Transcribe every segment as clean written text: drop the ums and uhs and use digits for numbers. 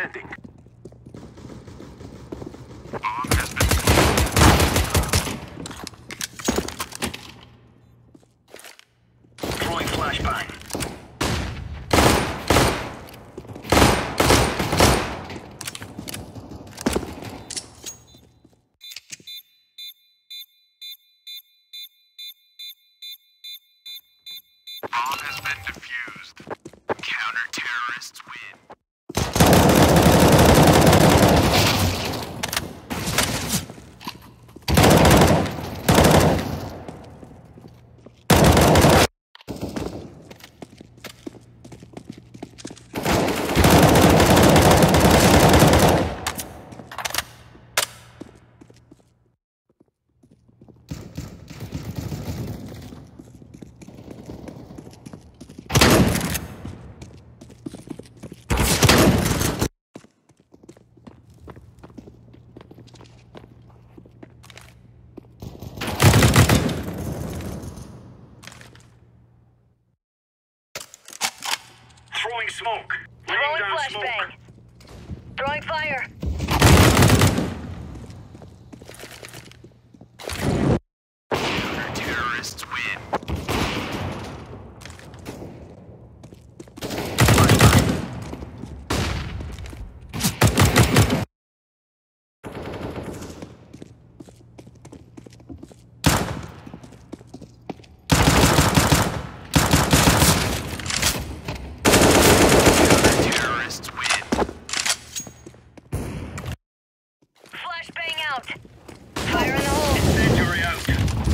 Planting. Throwing flashbang. Bomb has been defused. Counter-terrorists win. Throwing smoke. Laying Throwing down flashbang. smoke. Throwing fire. Counter-terrorists win. Counter-terrorists win. Flashbang out. Fire in the hole. Incendiary out.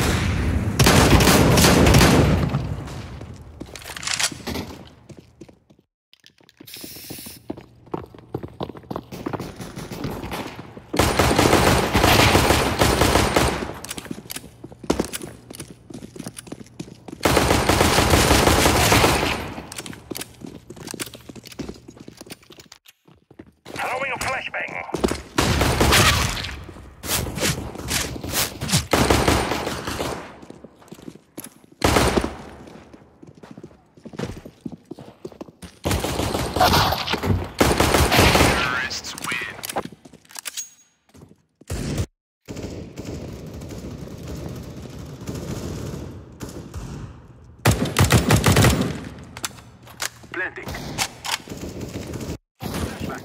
Throwing a flashbang. Terrorists win. Planting. Flashbang.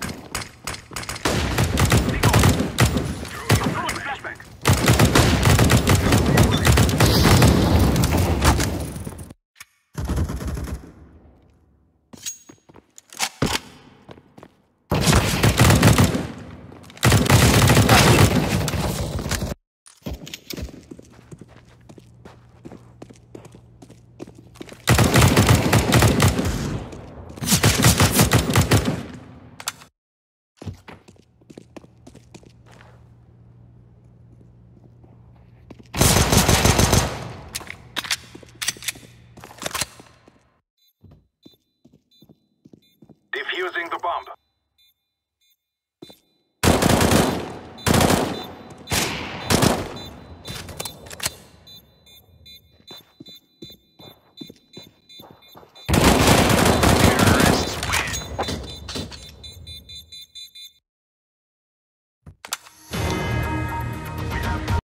Throwing flashbang. Defusing the bomb.